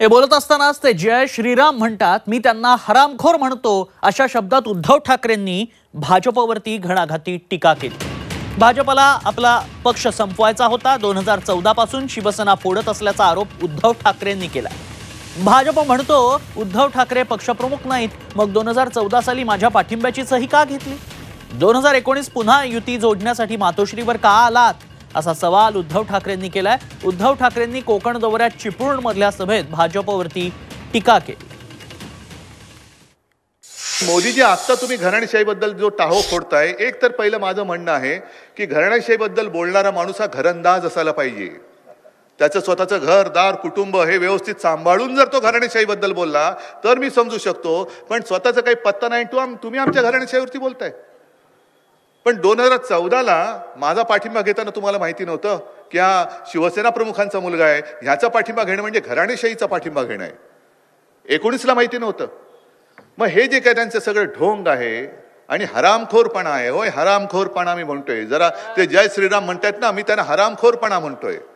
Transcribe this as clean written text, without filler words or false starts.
हे बोलत असतानाच ते जय श्रीराम म्हणतात. मी त्यांना हरामखोर म्हणतो अशा शब्दात उद्धव ठाकरेंनी भाजपवरती घणाघाती टीका केली. भाजपला आपला पक्ष संपवायचा होता. 2014 पासून शिवसेना फोडत असल्याचा आरोप उद्धव ठाकरेंनी केला. भाजप म्हणतो उद्धव ठाकरे पक्षप्रमुख नाहीत, मग 2014 साली माझ्या पाठिंब्याची सही का घेतली? 2019 पुन्हा युती जोडण्यासाठी मातोश्रीवर का आलात असा सवाल उद्धव ठाकरेंनी केलाय. उद्धव ठाकरेंनी कोकण दौऱ्यात चिपळूण मधल्या सभेत भाजपवरती टीका केली. मोदीजी, आता तुम्ही घराणेशाहीबद्दल जो टाहो फोडताय, एक तर पहिलं माझं म्हणणं आहे की घराणेशाहीबद्दल बोलणारा माणूस हा घरंदाज असायला पाहिजे. त्याचं स्वतःचं घर दार कुटुंब हे व्यवस्थित सांभाळून जर तो घराणेशाहीबद्दल बोलला तर मी समजू शकतो, पण स्वतःचा काही पत्ता नाही. तुम्ही आमच्या घराणेशाहीवरती बोलताय. पण 2014ला माझा पाठिंबा घेताना तुम्हाला माहिती नव्हतं की हा शिवसेना प्रमुखांचा मुलगा आहे, ह्याचा पाठिंबा घेणं म्हणजे घराणेशाहीचा पाठिंबा घेणं आहे. 19ला माहिती नव्हतं. मग हे जे काय त्यांचं सगळं ढोंग आहे आणि हरामखोरपणा आहे, होय हरामखोरपणा मी म्हणतोय. जरा ते जय श्रीराम म्हणतात ना, मी त्यांना हरामखोरपणा म्हणतोय.